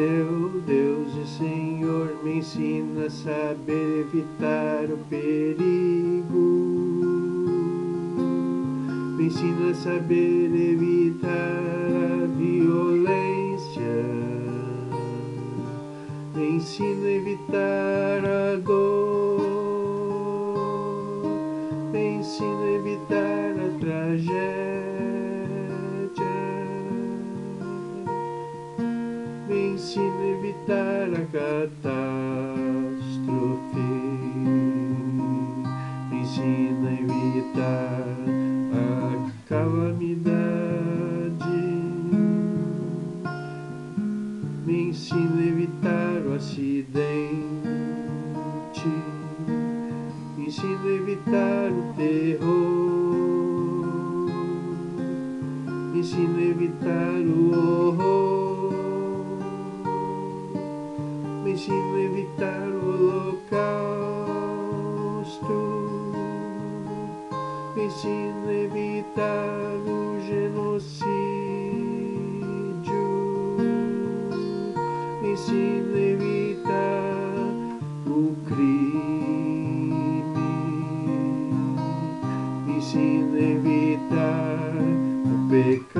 Meu Deus e Senhor, me ensina a saber evitar o perigo. Me ensina a saber evitar a violência. Me ensina a evitar a dor. Me ensina a evitar a tragédia. Me ensina a evitar a catástrofe. Me ensina a evitar a calamidade. Me ensina a evitar o acidente. Me ensina a evitar o terror. Me ensina a evitar o horror. Me ensina a evitar o holocausto. Me ensina a evitar o genocídio. Me ensina a evitar o crime. Me ensina a evitar o pecado.